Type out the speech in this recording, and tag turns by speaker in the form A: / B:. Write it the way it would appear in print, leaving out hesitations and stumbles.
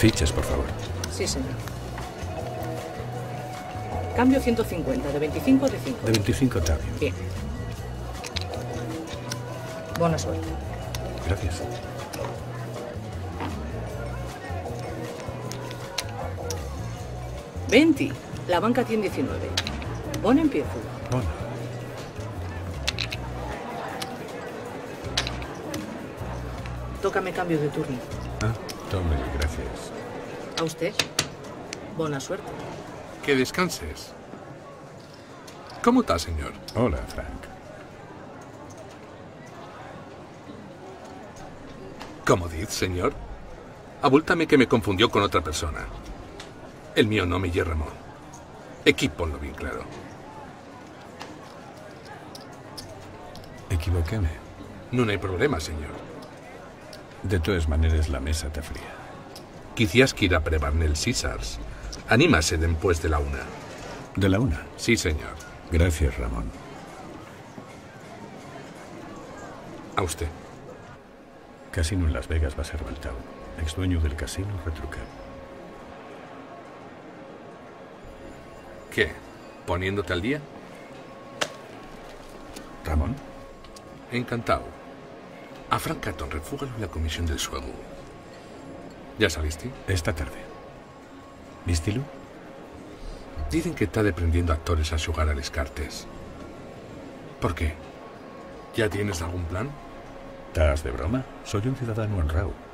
A: Fichas, por favor.
B: Sí, señor. Cambio 150, de 25 de 5.
A: De 25 está bien.
B: Bien. Buena suerte.
A: Gracias.
B: «20». La banca tiene 19. Bon empiezo.
A: Bueno.
B: Tócame cambio de turno.
A: Ah, tome, gracias.
B: A usted. Buena suerte.
C: Que descanses. ¿Cómo está, señor?
A: Hola, Frank.
C: ¿Cómo dice, señor? Abúltame que me confundió con otra persona. El mío no me lle Ramón. Equíponlo bien claro.
A: Equivoquéme.
C: No hay problema, señor.
A: De todas maneras, la mesa está fría.
C: Quizás quiera prevarme el Caesars. Anímase después de la 1.
A: ¿De la 1?
C: Sí, señor.
A: Gracias, Ramón.
C: A usted.
A: Casino en Las Vegas va a ser Baltau, ex dueño del casino Retrucat.
C: ¿Qué? ¿Poniéndote al día?
A: ¿Ramón?
C: Encantado. A Frank Catton, refúgalo en la comisión del suego. ¿Ya saliste?
A: Esta tarde. ¿Vístilo?
C: Dicen que está deprendiendo actores a jugar a les cartes. ¿Por qué? ¿Ya tienes algún plan?
A: ¿Estás de broma? Soy un ciudadano honrado.